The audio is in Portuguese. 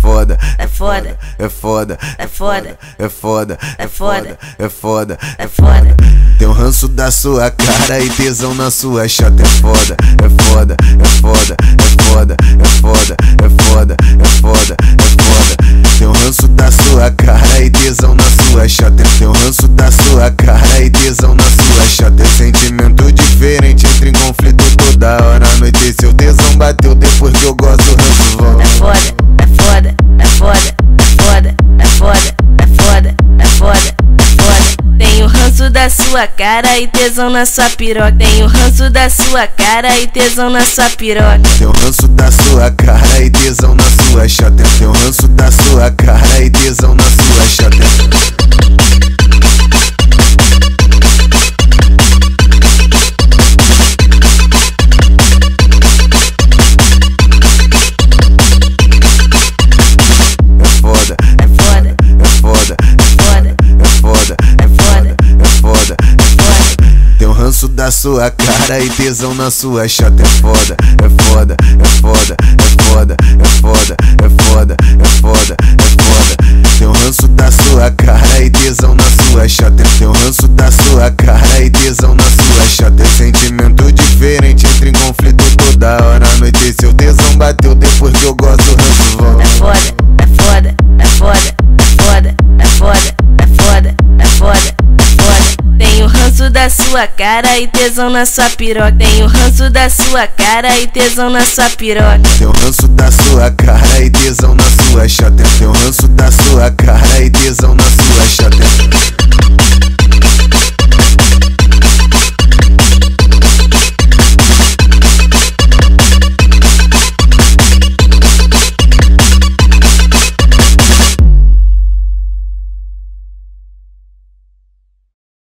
foda, é foda, é foda, é foda, é foda, é foda, é foda, é foda. Tem um ranço da sua cara e tesão na sua chata, é foda, é foda, é foda, é foda, é foda, é foda, é foda, é foda. Tem um ranço da sua cara e tesão na sua chata, tem um ranço da sua cara e tesão na sua chata. É sentimento diferente, entra em conflito toda hora. À noite seu tesão bateu, depois que eu gosto o ranço volta. É foda, é foda, é foda, é foda, é foda, é foda, é foda, é foda. Tem o ranço da sua cara e tesão na sua piroca. Tem o ranço da sua cara e tesão na sua piroca. Tem um ranço da sua cara e tesão na sua chata. Tem um ranço da sua cara e tesão na sua chata. Da sua cara e tesão na sua chata, é foda, é foda, é foda, é foda, é foda, é foda, é foda, é foda. Tem um ranço da sua cara e tesão na sua chata, tem um ranço da sua cara e tesão na sua chata. É sentimento diferente, entra em conflito toda hora. À noite seu tesão bateu, depois que eu gosto o ranço volta. É foda, é foda, é foda, é foda, é foda, é foda, é foda, é foda. Tem o ranço da sua cara e tesão na sua piroca. Tem o ranço da sua cara e tesão na sua piroca. Tem um ranço da sua cara e tesão